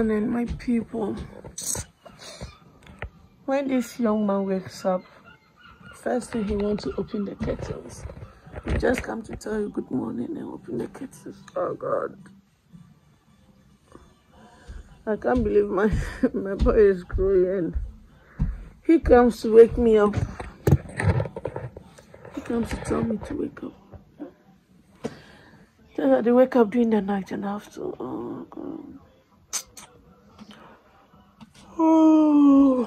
morning, my people. When this young man wakes up, first thing he wants to open the kettles. He just come to tell you good morning and open the kettles. Oh God. I can't believe my boy is growing. He comes to wake me up. He comes to tell me to wake up. They wake up during the night and I have to. Oh God. Oh.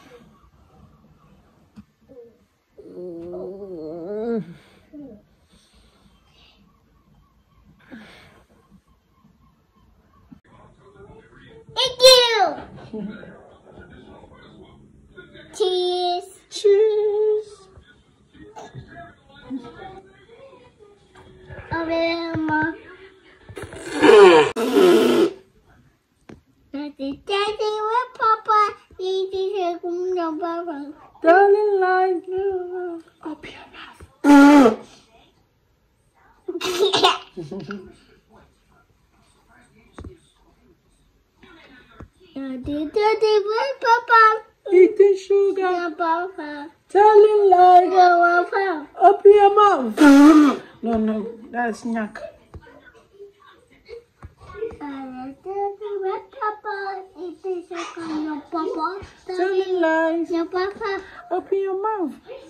Thank you. Cheese. Cheese. Mama. Daddy, where Papa? Darling, like you. Open your mouth. Daddy, where Papa? Eating sugar. Papa. Telling lies. Papa. Open your mouth. No, that's snack. Where Papa? Eating sugar. No, Papa. Telling lies. No, Papa. Open your mouth.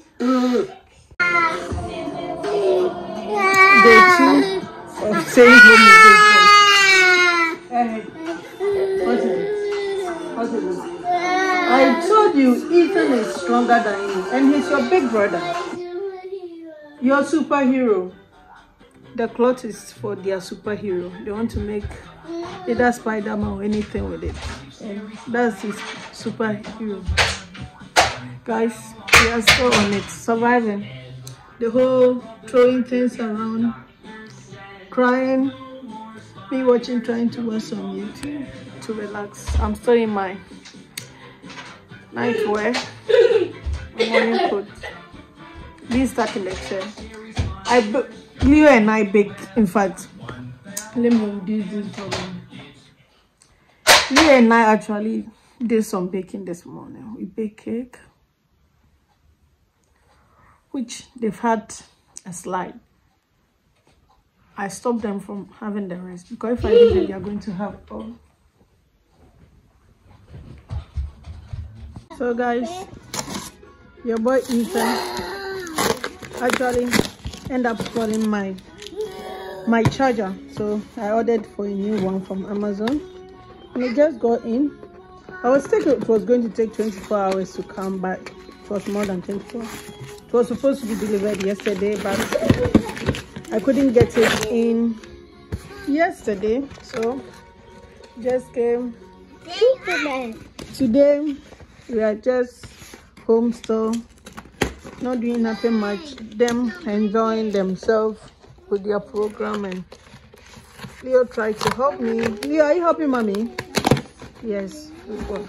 Yeah. Day 2 of staying home with this one. Hey, what's it? I told you Ethan is stronger than you, and he's your big brother. Your superhero. The cloth is for their superhero. They want to make either Spider-Man or anything with it. And that's his superhero. Guys, we are still on it, surviving. The whole throwing things around, crying, me watching, trying to watch some YouTube to relax. I'm still in my nightwear, morning coat. Please start in the chair. Leo and I baked. In fact, let me do this for me. Leo and I actually did some baking this morning. We baked cake, which they've had a slide. I stopped them from having the rest because if I do that, they are going to have all. So guys, your boy Ethan actually ended up calling my charger. So I ordered for a new one from Amazon and it just got in. I was thinking it was going to take 24 hours to come back. It was more than 24. It was supposed to be delivered yesterday, but I couldn't get it in yesterday, so just came today. We are just home still, not doing nothing much. Them enjoying themselves with their program, and Leo tried to help me. Leo, are you helping mommy? Yes, good boy.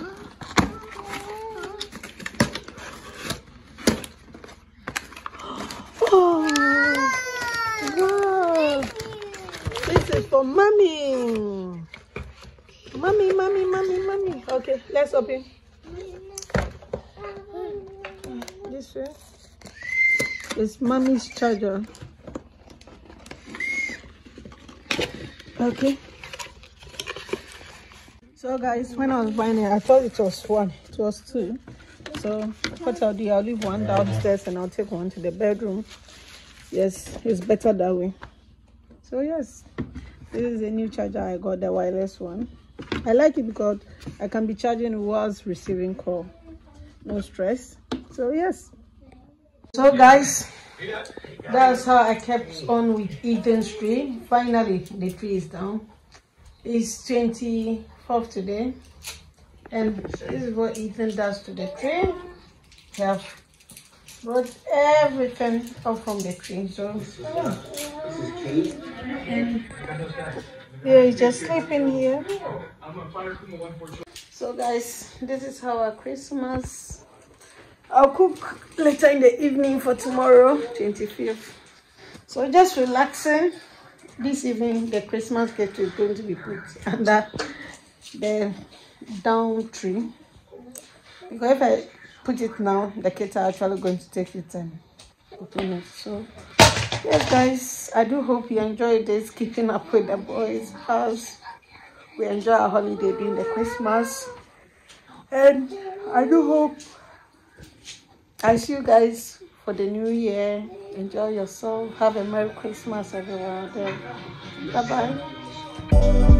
Oh, wow. This is for mommy. Mommy. Okay, let's open. This way. It's mommy's charger. Okay. So guys, when I was buying it, I thought it was one. It was two. So what I'll do, I'll leave one downstairs and I'll take one to the bedroom. Yes, it's better that way. So yes, this is a new charger I got, the wireless one. I like it because I can be charging whilst receiving call. No stress. So yes. So guys, that's how I kept on with Ethan's tree. Finally, the tree is down. It's 24th today. And this is what Ethan does to the tree. He have brought everything up from the tree. So and yeah, he's just sleeping here. So guys, this is how our Christmas. I'll cook later in the evening for tomorrow, 25th. So just relaxing. This evening, the Christmas gift is going to be put under the down tree, because if I put it now, the kids are actually going to take it and open it. So yes guys, I do hope you enjoyed this keeping up with the boys as we enjoy our holiday being the Christmas, and I do hope I see you guys for the new year. Enjoy yourself. Have a Merry Christmas everyone. Bye bye.